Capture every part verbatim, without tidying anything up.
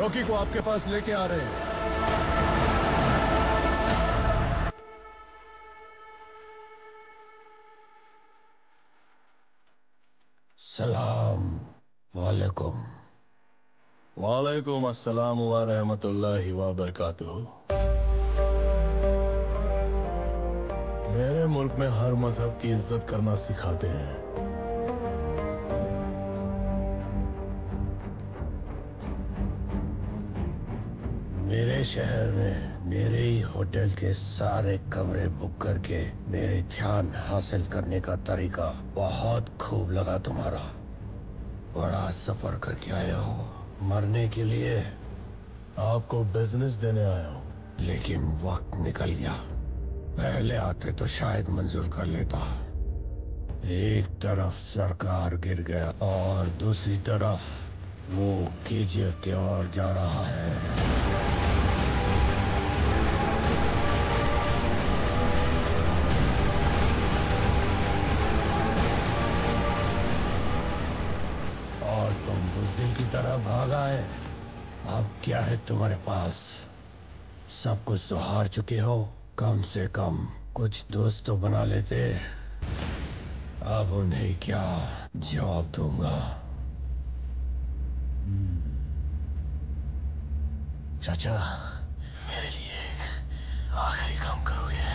Rocky को आपके पास लेके आ रहे हैं। सलाम वालेकुम। वालेकुम अस्सलाम व रहमतुल्लाहि व बरकातुहू। मेरे मुल्क में हर मजहब की इज्जत करना सिखाते हैं। मेरे शहर में मेरे ही होटल के सारे कमरे बुक करके मेरे ध्यान हासिल करने का तरीका बहुत खूब लगा तुम्हारा। बड़ा सफर करके आया हो। मरने के लिए? आपको बिजनेस देने आया हूँ। लेकिन वक्त निकल गया। पहले आते तो शायद मंजूर कर लेता। एक तरफ सरकार गिर गया और दूसरी तरफ वो केजीएफ के ओर जा रहा है। और तुम बुज़दिल की तरह भाग आए। अब क्या है तुम्हारे पास? सब कुछ तो हार चुके हो। कम से कम कुछ दोस्त तो बना लेते। अब उन्हें क्या जवाब दूंगा? चाचा, मेरे लिए आखिरी काम करोगे?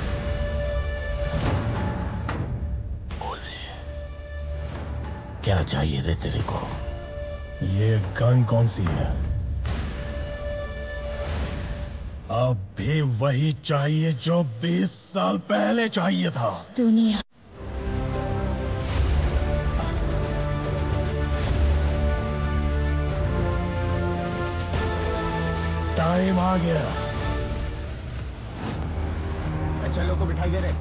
बोल रही है। क्या चाहिए रे तेरे को? ये गन कौन सी है? अब भी वही चाहिए जो बीस साल पहले चाहिए था। दुनिया टाइम आ गया। चलो को बिठाई दे रहे।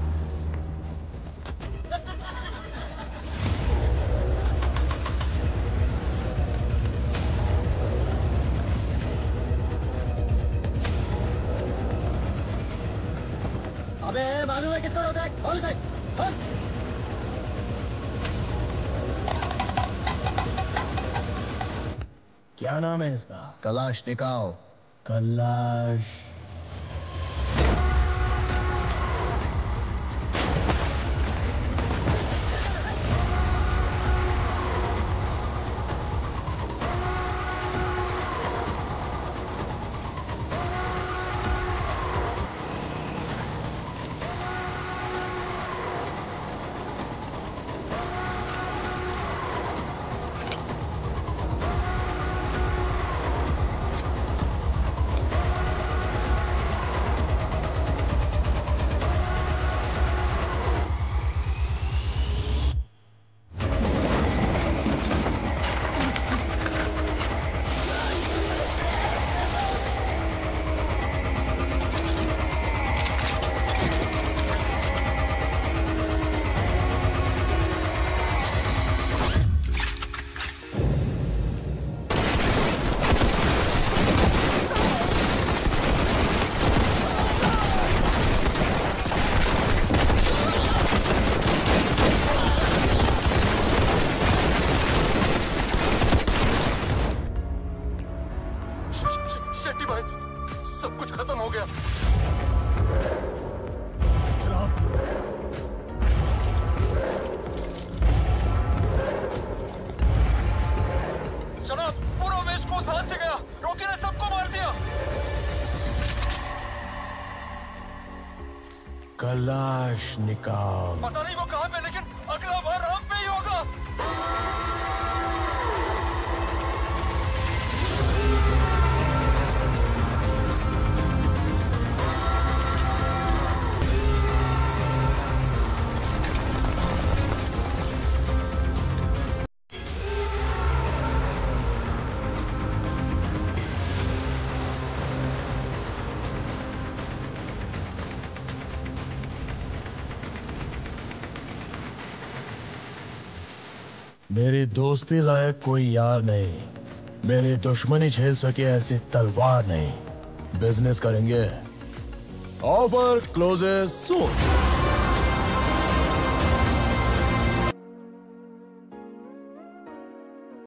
अबे मालूम है किसको रोका है? कौन से? हाँ? क्या नाम है इसका? कलाशनिकोव। कलाश। शेट्टी भाई, सब कुछ खत्म हो गया। जनाब, पूरा वेस्ट कोस्ट हाथ से गया। रॉकी ने सबको मार दिया। कलाशनिकोव। पता नहीं वो कहाँ पे, लेकिन अगला बार हम पे ही होगा। मेरी दोस्ती लायक कोई यार नहीं, मेरी दुश्मनी झेल सके ऐसी तलवार नहीं। बिजनेस करेंगे। ऑफर क्लोजेस सून।